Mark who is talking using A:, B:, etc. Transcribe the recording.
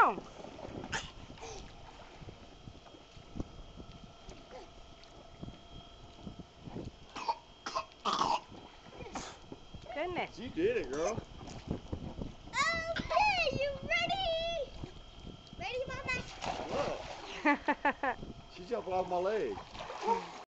A: home. Goodness.
B: You did it, girl.
C: Okay, you ready? Ready, Mama?
B: Look. She's jumping off my leg.